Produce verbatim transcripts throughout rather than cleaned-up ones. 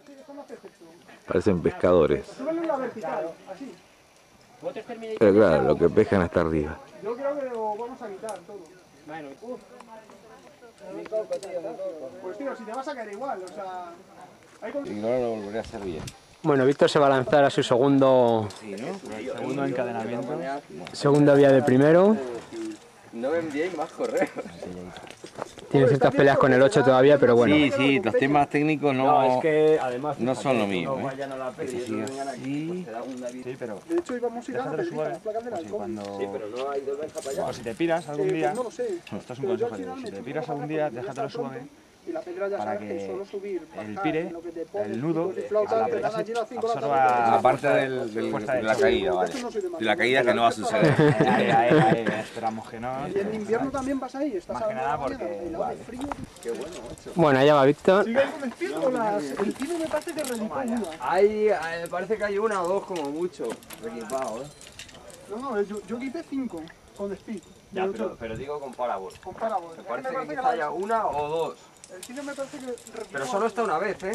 Parecen pescadores. Súbelo en la vertical, así. Pero claro, lo que pescan hasta arriba. Yo creo que lo vamos a quitar todo. Bueno, Uf. mi coco, tío, mi coco. Pues tío, si te vas a caer igual, o sea... Hay con... Y no lo volveré a hacer bien. Bueno, Víctor se va a lanzar a su segundo, Sí, ¿no? El segundo encadenamiento. segunda vía de primero. No me enviéis más correos. Tiene ciertas peleas con el ocho todavía, pero bueno. Sí, sí, los temas técnicos no, No, es que además... no son lo mío, no ¿eh? vayan a la peli, Ese sigue ellos vengan aquí, así. Sí, pero... De hecho íbamos a ir a la Déjatelo pedrita, suave. las placas del Así halcón. cuando... Sí, pero no hay dos veces para allá. Bueno, si te piras algún Eh, día... pues no lo sé. Esto es un Pero yo consejo al de final Dios. Si me te chupo piras la algún caja día, porque ya déjatelo está pronto, suave. Y la pedra ya Para sabes que que solo subir, el bajar, pire, lo que te pones, el nudo, picos y flautas, a la te vez das allí las cinco de la absorba- tarde. La parte del, del- Fuerza de de la hecho. caída, vale. Esto no soy de De la caída que no va a suceder. Ahí, ahí, ahí, esperamos que no. Y en invierno también vas ahí, estás Más a que la nada mañana, porque- y la de frío. Bueno, allá va Víctor. Sigue ahí con el tiro o las... El tiro me parece que relicó una. Hay, me parece que hay una o dos como mucho equipados, ¿eh? No, no, yo, yo quité cinco con speed. Ya, de pero, ocho. pero digo con Parabol. Con Parabol. Me Me parece que parece que quizá la- haya una o dos. El tiro me parece que replicó. Pero solo está una vez, ¿eh?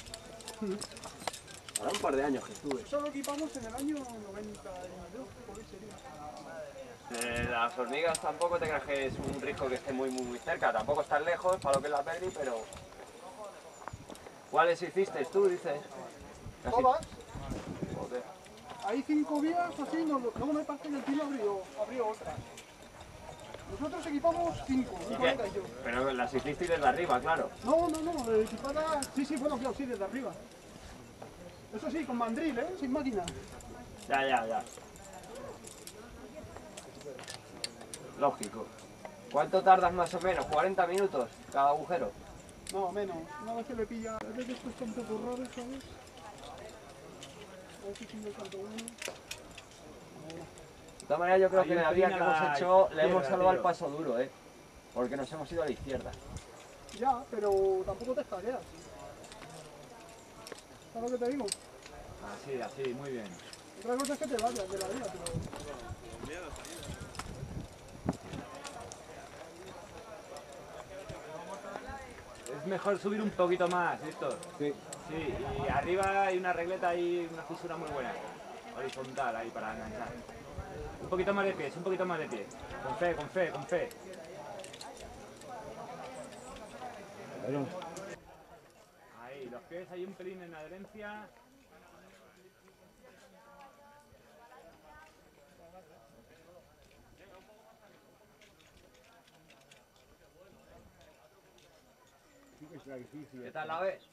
Ahora un par de años que estuve. Solo equipamos en el año noventa y dos, por ahí sería. Eh, las hormigas tampoco te creas que es un risco que esté muy muy muy cerca, tampoco están lejos para lo que es la peli, pero... ¿Cuáles hiciste tú, dices? Casi- Todas. Joder. Hay cinco vías así, no, luego me parece que el tiro abrió, abrió otras. Nosotros equipamos cinco, ¿Y un qué? colega y yo. Pero las hiciste desde arriba, claro. No, no, no, de equipada... Sí, sí, bueno, claro, sí, desde arriba. Eso sí, con mandril, ¿eh? Sin máquina. Ya, ya, ya. Lógico. ¿Cuánto tardas más o menos? ¿cuarenta minutos cada agujero? No, menos. Una vez que le pilla... A veces estos son un poco raros, ¿sabes? A ver si pillo tanto uno. De todas maneras yo creo Hay que en un la vía pelín que a hemos la hecho le hemos izquierda, salvado el tío. paso duro, ¿eh? Porque nos hemos ido a la izquierda. Ya, pero tampoco te escaqueas. ¿Sabes lo que te digo? Así, así, muy bien. Otra cosa es que te vayas de la vía, pero... Es mejor subir un poquito más, Víctor. Sí. Sí, y arriba hay una regleta ahí, una fisura muy buena. Horizontal ahí para enganchar. Un poquito más de pies, un poquito más de pies. Con fe, con fe, con fe. Ahí, los pies hay un pelín en adherencia. ¿Qué tal la ves?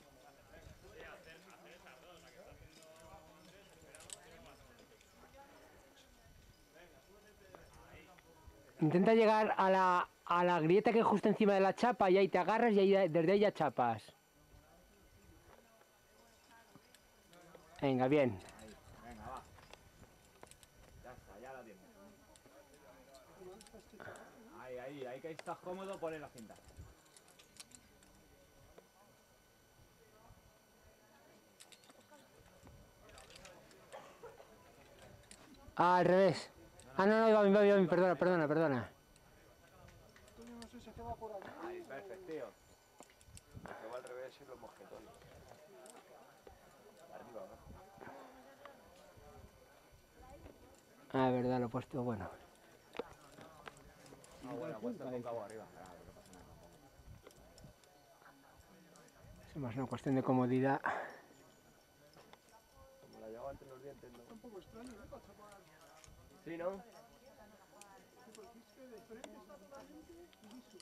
Intenta llegar a la, a la grieta que es justo encima de la chapa y ahí te agarras y ahí, desde ahí ya chapas. Venga, bien. Venga, va. Ya está, ya la tienes. Ahí, ahí, ahí que estás cómodo, ponle la cinta. Ah, al revés. Ah, no, no, iba bien, iba bien, perdona, perdona, perdona. Yo no sé si es que va por aquí. Ahí, perfecto, tío. Que va al revés y los mosquetones. Arriba, abajo. Ah, verdad, lo he puesto, bueno. Ah, bueno, puesto el cabo arriba. Ah, no pasa nada. Es más una cuestión de comodidad. Como la llevaba entre los dientes, ¿no? Un poco extraño, ¿eh? Para chapar. Sí, ¿no? Porque es que de frente está totalmente liso.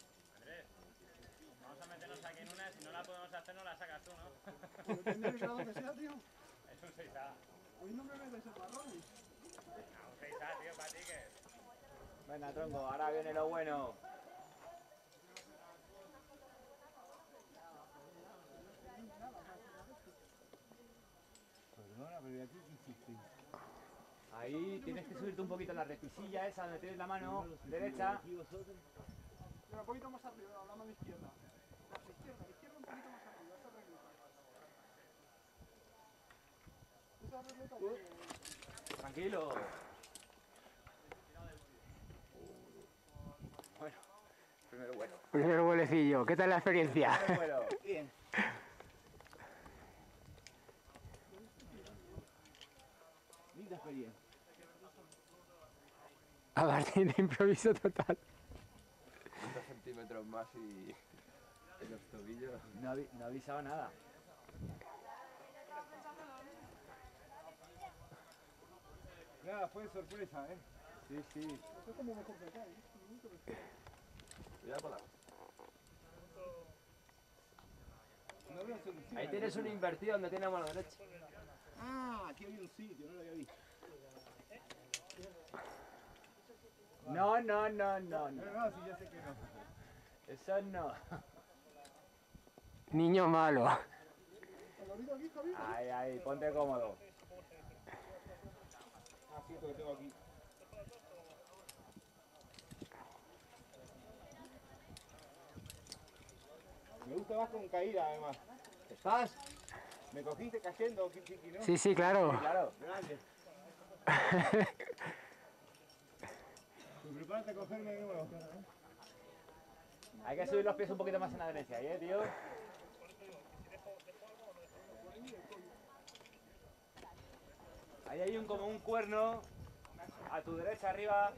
Vamos a meternos aquí en una, si no la podemos hacer, no la sacas tú, ¿no? Depende del grado que sea, tío. Es un seis A. A mí no me metes el marrón. Un seis A, tío, para ti que... Venga, tronco, ahora viene lo bueno. Ahí tienes que subirte un poquito la repisilla esa donde tienes la mano derecha. Pero un poquito más arriba, la mano izquierda. La izquierda, la izquierda un poquito más arriba, esa regleta. Esa regleta que... Tranquilo. Bueno, primero bueno. Primero vuelecillo, ¿qué tal la experiencia? Primero bueno. Bien. experiencia. A partir de improviso total. Dos centímetros más y... en los tobillos. No, avi- no avisaba nada. Nada, fue sorpresa, ¿eh? Sí, sí. Esto es como mejor que acá, ¿eh? Cuidado con la... No veo solución. Ahí tienes un invertido donde tiene la mano derecha. Ah, aquí había un sitio, no lo había visto. No, no, no, no, no. No, no, sí, ya sé que no. Eso no. Niño malo. Colorido aquí, Javi. Ahí, ahí, ponte cómodo. Ah, sí, esto que tengo aquí. Me gusta más con caída, además. ¿Estás? Me cogiste cayendo, Kiki, ¿no? Sí, sí, claro. Claro. Grande. Pues prepárate a cogerme de nuevo. Hay que subir los pies un poquito más en adherencia, ¿eh, tío? Ahí hay un, como un cuerno. A tu derecha, arriba.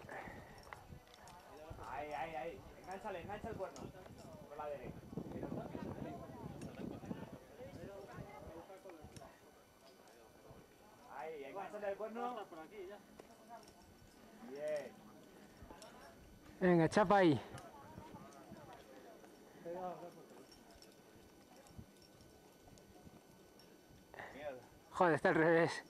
Ahí, ahí, ahí. Engánchale, engancha el cuerno. Por la derecha. Ahí, engánchale el cuerno. Bien. Venga, chapa ahí. Joder, está al revés.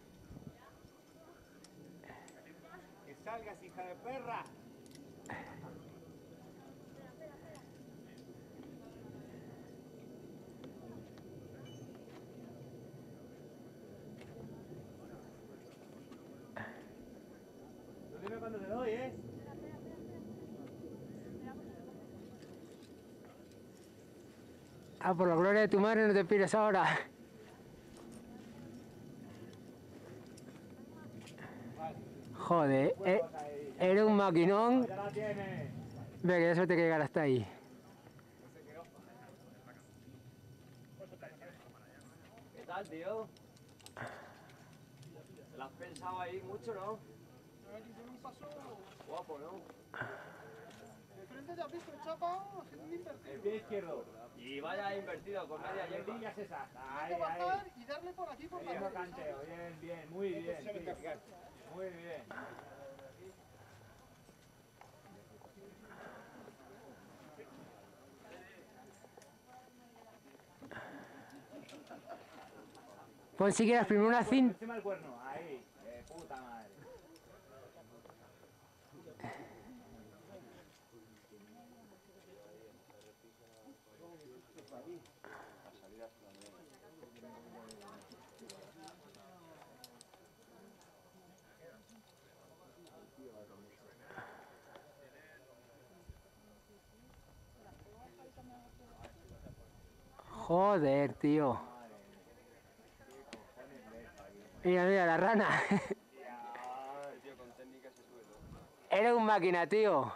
¡Que salgas, hija de perra! Tú dime cuando te doy, ¿eh? Ah, por la gloria de tu madre no te pires ahora. Joder, eh, eres un maquinón. Ya la tienes. Ve que eso te que llegar hasta ahí. ¿Qué tal, tío? ¿Te lo has pensado ahí mucho, no? Aquí tiene un paso. Guapo, ¿no? De frente ya has visto el chapa haciendo un El invertido. pie izquierdo. Y vaya invertido con media hierba. Lentillas esas. Hay Ahí, que ahí. bajar y darle por aquí por la Haciendo derecha. canteo. Bien, bien. Muy bien. Se me tío. está Muy bien. Pon si quieres primero una cinta. Encima del cuerno. Ahí. De puta madre. Joder, tío. Mira, mira, la rana. Ay, tío, con técnica se sube todo. Eres un máquina, tío.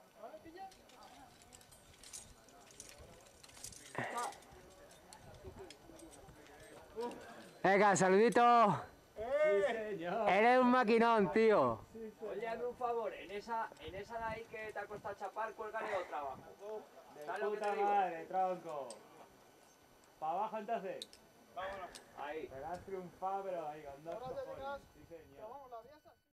Venga, saludito. Sí, señor. Eres un maquinón, tío. Oye, hazme un favor, en esa, en esa de ahí que te ha costado chapar, cuélgale otra abajo. De ¿Sabes lo que puta te digo? madre, tronco. ¿Para abajo entonces? Vámonos. Ahí. Te has triunfado, pero ahí con dos Ahora te cojones. llegas